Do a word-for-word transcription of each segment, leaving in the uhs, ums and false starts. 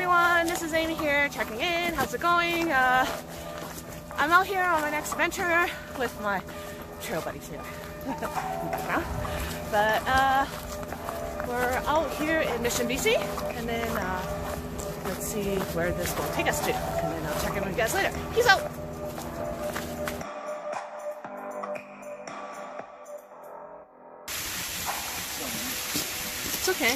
everyone, this is Amy here, checking in. How's it going? Uh, I'm out here on my next adventure with my trail buddies here. But uh, we're out here in Mission, B C, and then uh, let's see where this will take us to, and then I'll check in with you guys later. Peace out! It's okay.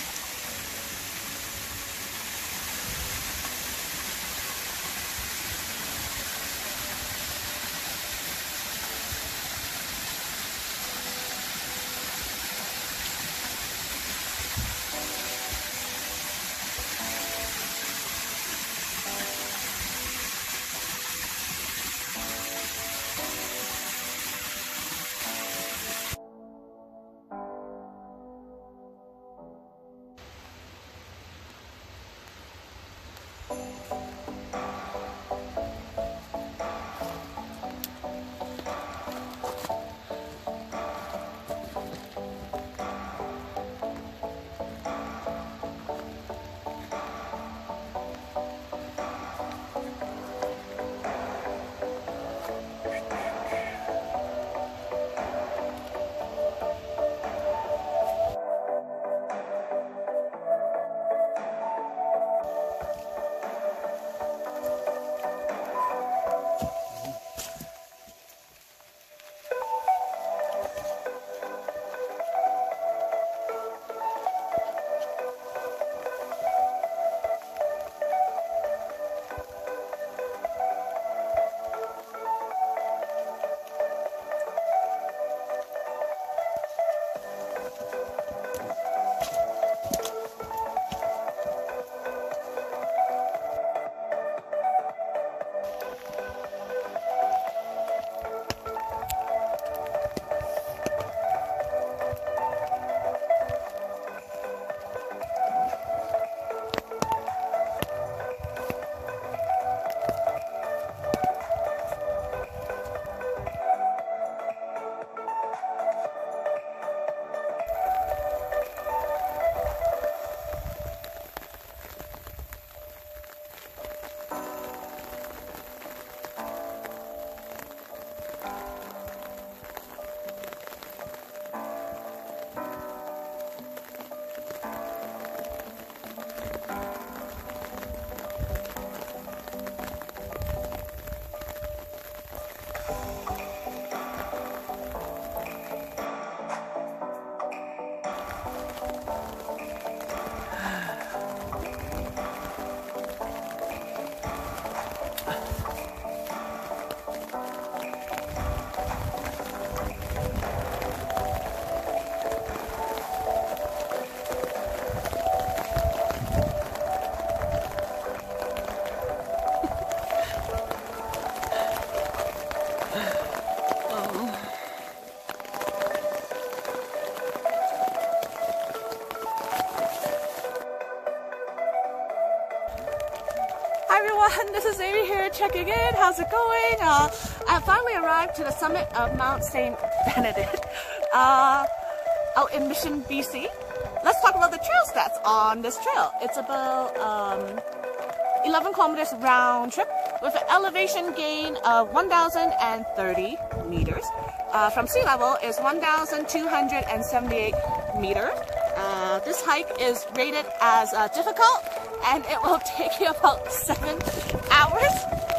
This is Amy here checking in. How's it going? Uh, I finally arrived to the summit of Mount Saint Benedict uh, out in Mission, B C. Let's talk about the trail stats on this trail. It's about um, eleven kilometers round trip with an elevation gain of one thousand thirty meters. Uh, from sea level is one thousand two hundred seventy-eight meters. Uh, this hike is rated as uh, difficult, and it will take you about seven hours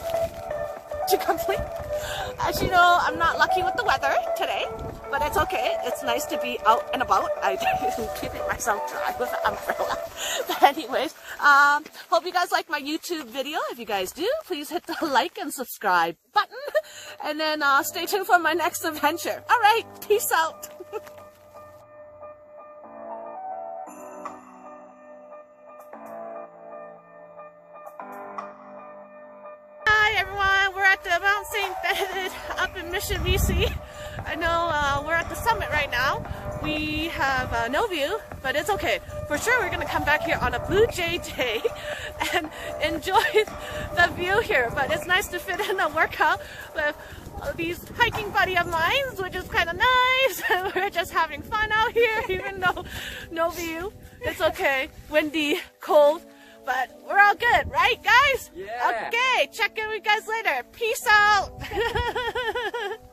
to complete. As you know, I'm not lucky with the weather today, but it's okay. It's nice to be out and about. I keep it myself dry with an umbrella. But anyways, um, hope you guys like my YouTube video. If you guys do, please hit the like and subscribe button, and then uh, stay tuned for my next adventure. All right, peace out. Everyone, we're at the Mount Saint Benedict up in Mission, B C. I know uh, we're at the summit right now. We have uh, no view, but it's okay. For sure, we're gonna come back here on a blue jay day and enjoy the view here. But it's nice to fit in a workout with these hiking buddy of mine, which is kind of nice. And we're just having fun out here, even though no view. It's okay. Windy, cold. But we're all good, right, guys? Yeah. Okay, check in with you guys later. Peace out.